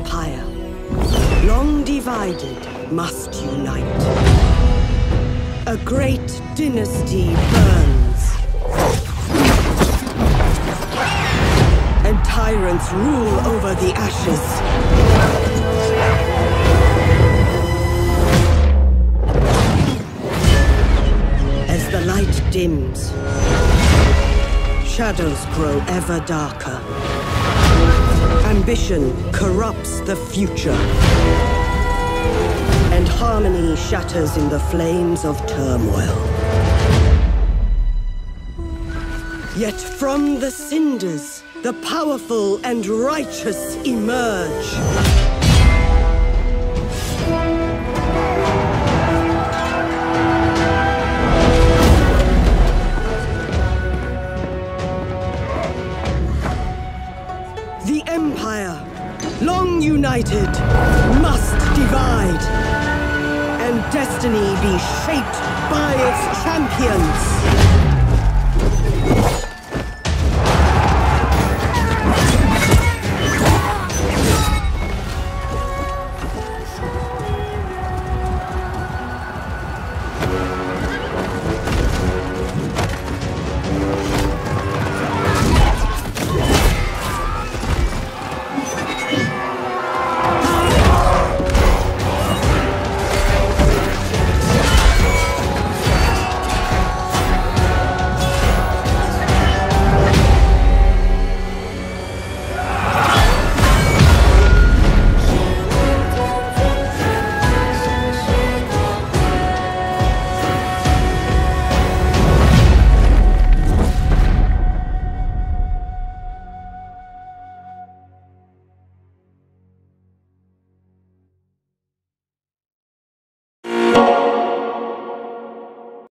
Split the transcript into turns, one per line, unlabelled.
empire, long divided, must unite. A great dynasty burns, and tyrants rule over the ashes. As the light dims, shadows grow ever darker. Ambition corrupts the future, and harmony shatters in the flames of turmoil. Yet from the cinders, the powerful and righteous emerge. The Empire, long united, must divide, and destiny be shaped by its champions.